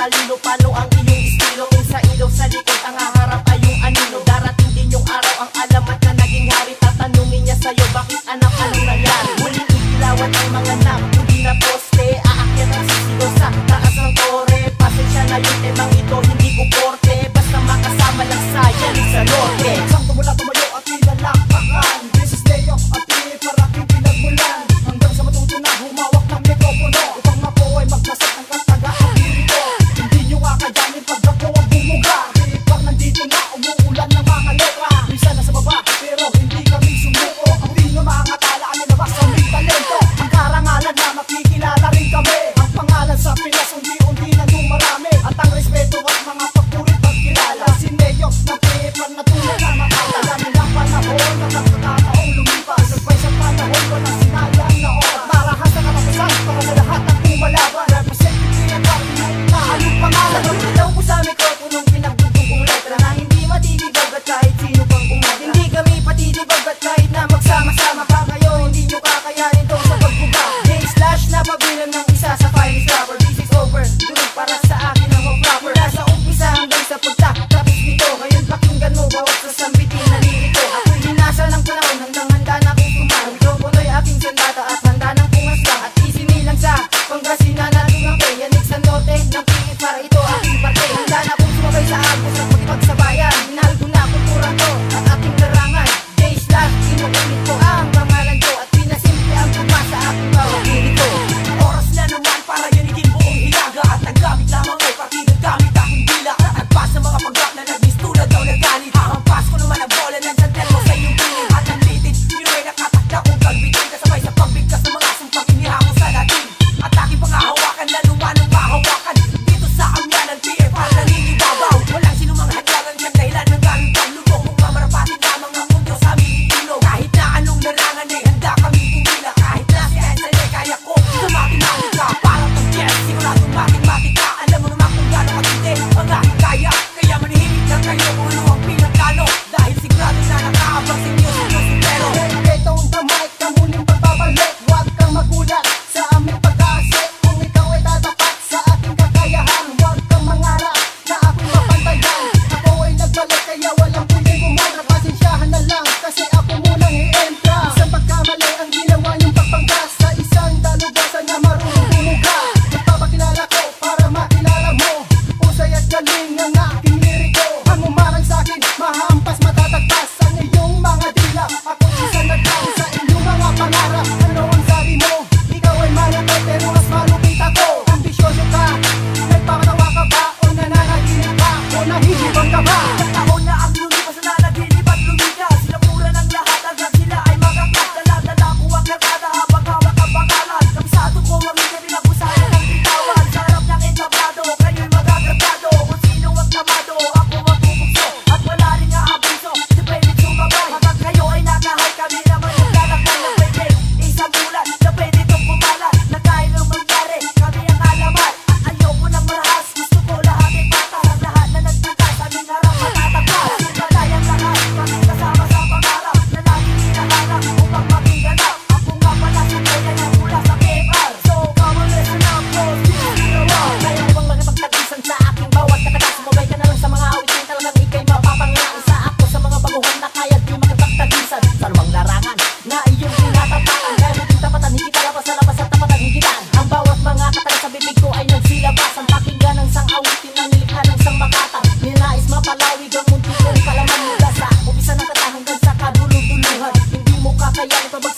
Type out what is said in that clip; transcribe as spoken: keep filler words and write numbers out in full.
matalino. Paano ang iyong estilo? Kung sa ilaw sa likod ang haharap ay yung anino. Darating din yung araw ang alamat na naging hari. Tatanungin niya sa'yo, bakit anak, anong nangyari? Muling idilawan ang mga nak, hindi na poste. Aakyat ang sisigaw sa taas ng tore. Pasensya na yung temang ito, hindi ko porte. Basta makasama lang sa yan sa norte. Sakto mula tumayo at nilalakpakan. This is Leo at piniparaking pinagmulan. Hanggang sa matuto na humawak ng mikropono. Upang ako ay magkasat ng kataga at dito. Hindi nyo kakayanin pag ako ang bumuga. Pag nandito na umuulan ng mga letra. Minsan nasa baba pero hindi kami sumuko. Ang di nyo mga tala ang nilabas sa may talento. Ang karangalan na makikilala rin kami. Ang pangalan sa Pinas undi-undi na dumarami. At ang respeto at mga pagpurit pagkilala. Si Leo na pinipar na tulad na makatala. Nilang panahon na nakakataong lumipas. Sabay sa panahon walang sinayang na oras. Marahan sa katapusan para sa lahat ang kumalaban. Representative at party na anong pangalan. Daw ko sa mikroponong pinagdugtong kong letra na hindi matitibag at kahit sino pang kumata. Hindi kami patitibag at kahit na magsama-sama pa kayo, hindi nyo kakayanin to sa pagbuga. J-slash na pabilang ng isa sa finest rapper. This is over, durog para sa akin ang proper. Mula sa umpisa hanggang sa pagtatapos nito. Ngayon pakinggan mo bawat sa sambitin na lirito. Ako'y hinasa ng panahon hanggang handa na kong tumang. Mikropono'y aking sandata at handa ng pumaslang. At isinilang sa Pangasinan na lumaki. Yanig sa norte ng piit para ito aking parte. Handa na kong sumabay sa agos at makipagsabayan. Minahal ko na kultura to at ating larangan. J-slash, inuulit ko ang pangalan ko. At pinasimple ang tugma sa aking bawat lirito. Oras na naman para yanigin buong hilaga. At ang gamit lamang ay partigang gamit aking dila. At pas sa mga pag-rap na nag-mistula daw na ganit. Ang pas ko naman ang bola ng santel mo sa iyong piling. At ang litid, yun ay nakatakda kong kalbitin. Kasabay sa pagbigkas ng mga sumpang inihaw sa natin. At aking pangahawakan, lalo manong mahawakan. Dito sa amyanan, P F R naninibabaw. Walang sinumang hadlangan yan dahilan ng gamit paglubog. Kung mamarapatin lamang ang mundo sa aming itino. Kahit na anong larangan ay handa kaming pumila. Kahit na si Einstein ay kaya ko tumakin-makin ka. Parang tong yes, siguradong makin-makin ka. Alam mo naman kung gano'ng katindi ang aking kaya. Kaya manihimik lang kayo kung ano ang pinagkano. Dahil sigurado na nakaabang sa inyo si Jose Pero. Ito ang kamay, kamuling pagbabalik. Huwag kang magulat sa aming pag-aasik. Kung ikaw ay tatapat sa aking kakayahan. Huwag kang mangarap na ako'y mapantayan. Ako ay nagbalik kaya walang pwedeng bumara. Pasensyahan na lang kasi ako munang i-entra. Isang pagkamali ang ginawa niyong pagpanggas sa isang dalugasan na marunong bumuga. Magpapakilala ko para makilala mo. Usay at galing ng aking liriko. Ang umarang sa'kin, mahampas, matatagpas ang iyong mga dila. Ako isa naglang sa inyong mga pangarap. Ano ang sabi mo? Ikaw ay malupit pero mas malupit ako. Ambisyoso ka, nagpapatawa ka ba? O nananaginip ka? O nahihibang ka ba? Taon na ang lumipas na naginip at lumigas. Sinapura ng lahat hanggang sila ay magangkat. Dala-dala ko ang karkada habang hawak ang pangalan. Kabisado ko ang hindi pinagusayan ng bitawan. Sa harap ng entablado, kayo'y magagagado. Kung sino ang tamado, ako ang bubukso. At wala rin nga abiso, di pwede sumabay. Hanggang kayo ay nakahay, kami naman yung lalakay na pwede. Isang bulan na pwede itong pumalat. Na kahit ang mangyari, kami ang alamat. At ayoko nang marahas, gusto ko lahat ay patas. Ang lahat na nagtangkas, aming harap matatakas. Balay ang lahat, kami kasama sa pangarap. Na laging hinahanap upang maging ganap. Ako nga pala si Kuya na mula sa P F R. So come on, listen up, bros, this is the rock. Kaya mo bang makipagtagisan sa aking bawat katagas? Sumabay ka na lang sa mga awitin, talagang ikay mapapangaan. Isa ako sa mga baguhan na kaya di makipagtagisan. Sa lumang larangan na iyong tinatapakan. Kaya mo tapatan, hindi ka labas sa labas at tapatan higitan. Ang bawat mga kataga sa bibig ko ay nagsilabas. Ang pakinggan ng sang awitin ng nilikha ng sang makatang. Ninais mapalawig ang munti kong kalaman mula sa umpisa ng kata hanggang sa kaduluduluhan. Hindi mo kakayanin pabag